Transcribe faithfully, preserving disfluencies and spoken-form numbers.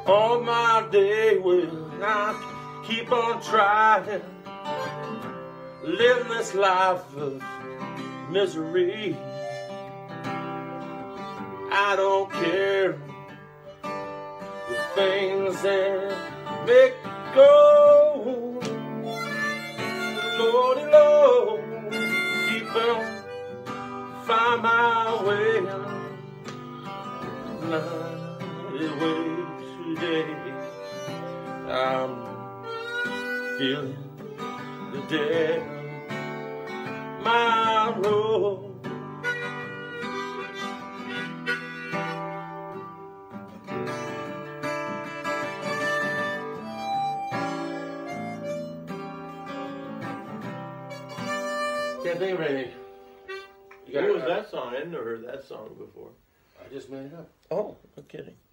all my day will I keep on trying, living this life of misery. I don't care the things that make it go. Lordy, Lord, keep on find my way. Night way today, I'm feeling the dead of my road. Can't think of anything. What was that song? I hadn't never heard that song before. I just made it up. Oh, no kidding.